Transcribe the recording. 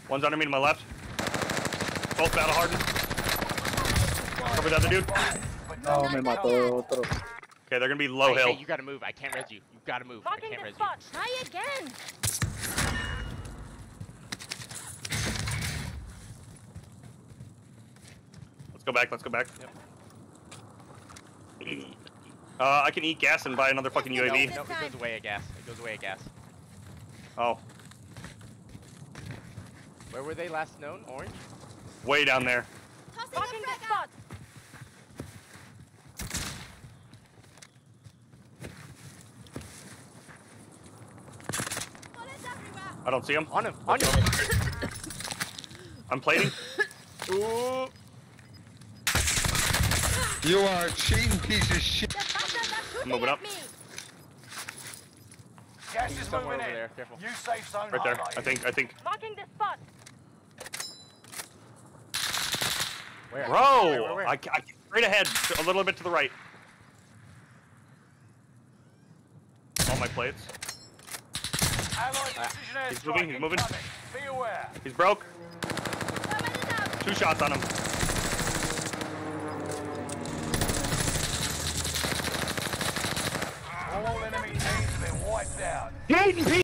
One's under me to my left. Both battle hardened. Cover the other dude. No, me mató otro. Okay, they're gonna be low hill. Hey, you gotta move. I can't res you. You gotta move. I can't res you. Try again. Let's go back. Let's go back. Yep. I can eat gas and buy another fucking UAV. No, it goes away at gas. It goes away at gas. Oh, Where were they last known? Orange? way down there. Marking the spot. I don't see him. On him. On him. I'm plating. Ooh. You are a cheating piece of shit. I'm moving up. Gas is Somewhere moving over in. there. Careful. New safe zone Right there. highlighted. I think. Marking the spot. Where? Bro, Where? I straight ahead, a little bit to the right. All my plates. Allied precision He's airstrike moving, he's moving. incoming. Be aware. He's broke. 2 shots on him. All enemy teams have been wiped out. Gaten,